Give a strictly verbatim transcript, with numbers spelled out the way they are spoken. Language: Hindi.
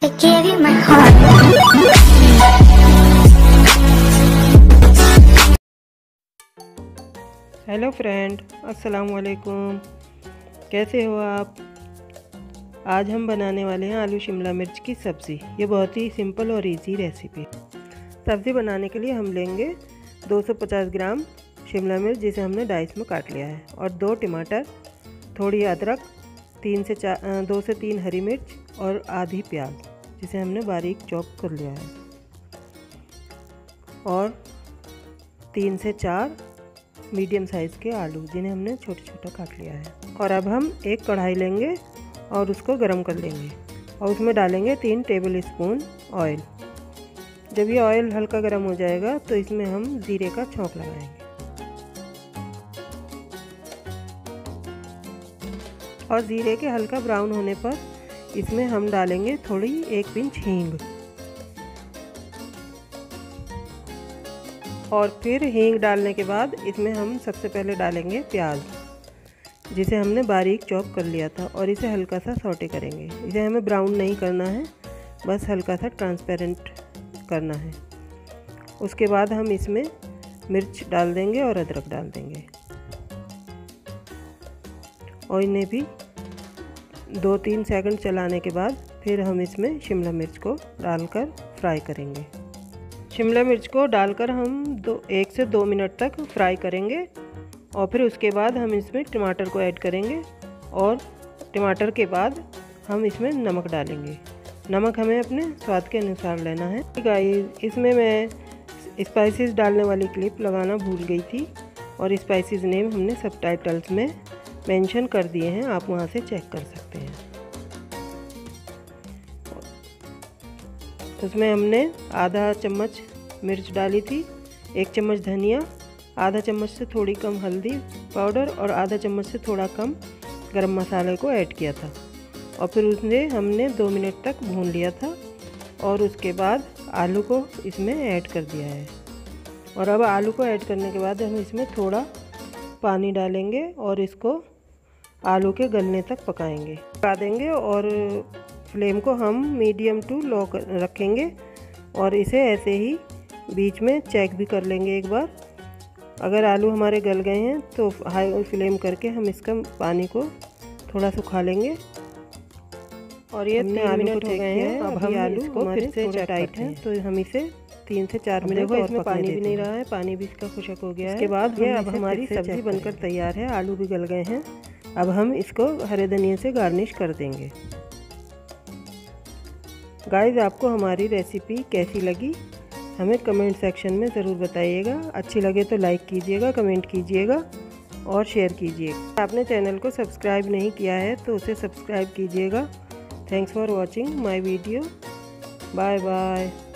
I gave you my heart. Hello friend, अस्सलाम वालेकुम। कैसे हो आप? आज हम बनाने वाले हैं आलू शिमला मिर्च की सब्ज़ी। ये बहुत ही सिंपल और इजी रेसिपी। सब्ज़ी बनाने के लिए हम लेंगे दो सौ पचास ग्राम शिमला मिर्च, जिसे हमने डाइस में काट लिया है, और दो टमाटर, थोड़ी अदरक, तीन से चार दो से तीन हरी मिर्च और आधी प्याज, जिसे हमने बारीक चॉप कर लिया है, और तीन से चार मीडियम साइज़ के आलू, जिन्हें हमने छोटा छोटा काट लिया है। और अब हम एक कढ़ाई लेंगे और उसको गरम कर लेंगे, और उसमें डालेंगे तीन टेबल स्पून ऑयल। जब ये ऑयल हल्का गर्म हो जाएगा तो इसमें हम ज़ीरे का छौंक लगाएंगे, और ज़ीरे के हल्का ब्राउन होने पर इसमें हम डालेंगे थोड़ी एक पिंच हींग। और फिर हींग डालने के बाद इसमें हम सबसे पहले डालेंगे प्याज, जिसे हमने बारीक चॉप कर लिया था, और इसे हल्का सा सौटे करेंगे। इसे हमें ब्राउन नहीं करना है, बस हल्का सा ट्रांसपेरेंट करना है। उसके बाद हम इसमें मिर्च डाल देंगे और अदरक डाल देंगे, और इन्हें भी दो तीन सेकंड चलाने के बाद फिर हम इसमें शिमला मिर्च को डालकर फ्राई करेंगे। शिमला मिर्च को डालकर हम दो एक से दो मिनट तक फ्राई करेंगे, और फिर उसके बाद हम इसमें टमाटर को ऐड करेंगे, और टमाटर के बाद हम इसमें नमक डालेंगे। नमक हमें अपने स्वाद के अनुसार लेना है। गाइस, इसमें मैं स्पाइसेस डालने वाली क्लिप लगाना भूल गई थी, और स्पाइसेस नेम हमने सबटाइटल्स में मेंशन कर दिए हैं, आप वहां से चेक कर सकते हैं। उसमें हमने आधा चम्मच मिर्च डाली थी, एक चम्मच धनिया, आधा चम्मच से थोड़ी कम हल्दी पाउडर और आधा चम्मच से थोड़ा कम गरम मसाले को ऐड किया था, और फिर उसने हमने दो मिनट तक भून लिया था, और उसके बाद आलू को इसमें ऐड कर दिया है। और अब आलू को ऐड करने के बाद हम इसमें थोड़ा पानी डालेंगे और इसको आलू के गलने तक पकाएंगे पका देंगे, और फ्लेम को हम मीडियम टू लो रखेंगे, और इसे ऐसे ही बीच में चेक भी कर लेंगे एक बार। अगर आलू हमारे गल गए हैं तो हाई फ्लेम करके हम इसका पानी को थोड़ा सुखा लेंगे। और ये तीन मिनट हो गए हैं। अब हम आलू को फिर से टाइट है, तो हम इसे तीन से चार मिनट को इसमें पानी भी नहीं रहा है, पानी भी इसका खुशक हो गया है। इसके बाद ये अब हमारी सब्ज़ी बनकर तैयार है। आलू भी गल गए हैं। अब हम इसको हरे धनिया से गार्निश कर देंगे। गाइस, आपको हमारी रेसिपी कैसी लगी हमें कमेंट सेक्शन में ज़रूर बताइएगा। अच्छी लगे तो लाइक कीजिएगा, कमेंट कीजिएगा और शेयर कीजिएगा। आपने चैनल को सब्सक्राइब नहीं किया है तो उसे सब्सक्राइब कीजिएगा। Thanks for watching my video. Bye bye.